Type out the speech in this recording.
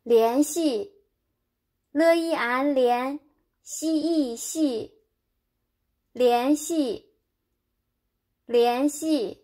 联系，了一安联，系一系，联系，联系。